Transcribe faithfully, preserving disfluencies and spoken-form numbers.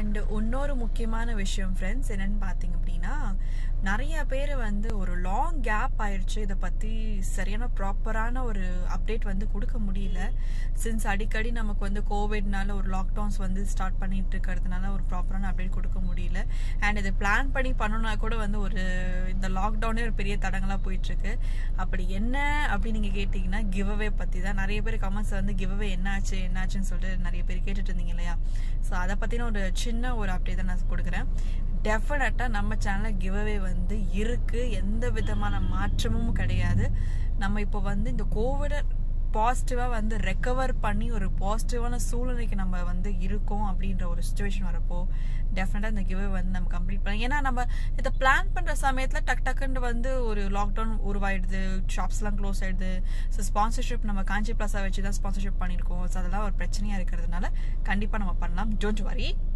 And இன்னொரு முக்கியமான விஷயம் ஃப்ரெண்ட்ஸ் என்னன்னு பார்த்தீங்க அப்படின்னா, நிறைய பேர் வந்து ஒரு லாங் கேப் ஆயிடுச்சு, இதை பற்றி சரியான ப்ராப்பரான ஒரு அப்டேட் வந்து கொடுக்க முடியல. சின்ஸ் அடிக்கடி நமக்கு வந்து கோவிட்னால ஒரு லாக்டவுன்ஸ் வந்து ஸ்டார்ட் பண்ணிட்டு இருக்கிறதுனால ஒரு ப்ராப்பரான அப்டேட் கொடுக்க முடியல. அண்ட் இதை பிளான் பண்ணி பண்ணணும்னா கூட வந்து ஒரு இந்த லாக்டவுனே ஒரு பெரிய தடங்களாக போயிட்டுருக்கு. அப்படி என்ன அப்படின்னு நீங்கள் கேட்டிங்கன்னா, கிவ் அவே பற்றி தான். நிறைய பேர் கமெண்ட்ஸ் வந்து கிவ் அவே என்னாச்சு என்னாச்சுன்னு சொல்லிட்டு நிறைய பேர் கேட்டுட்டு இருந்தீங்க இல்லையா? ஸோ அதை பற்றின ஒரு சின்ன ஒரு அப்டேட் தான் நான் கொடுக்குறேன். டெஃபினட்டாக நம்ம சேனலில் கிவ் அவே வந்து இருக்குது, எந்த விதமான மாற்றமும் கிடையாது. நம்ம இப்போ வந்து இந்த கோவிடை பாசிட்டிவாக வந்து ரெக்கவர் பண்ணி ஒரு பாசிட்டிவான சூழ்நிலைக்கு நம்ம வந்து இருக்கோம் அப்படின்ற ஒரு சுச்சுவேஷன் வரப்போ டெஃபினட்டாக இந்த கிவ்அவே வந்து நம்ம கம்ப்ளீட் பண்ணலாம். ஏன்னா நம்ம இதை பிளான் பண்ணுற சமயத்தில் டக் டக்குன்னு வந்து ஒரு லாக்டவுன் உருவாயிடுது, ஷாப்ஸ்லாம் க்ளோஸ் ஆகிடுது. ஸோ ஸ்பான்சர்ஷிப் நம்ம காஞ்சி பிளாஸா வச்சு தான் ஸ்பான்சர்ஷிப் பண்ணியிருக்கோம். ஸோ அதெல்லாம் ஒரு பிரச்சனையாக இருக்கிறதுனால கண்டிப்பாக நம்ம பண்ணலாம். Don't worry.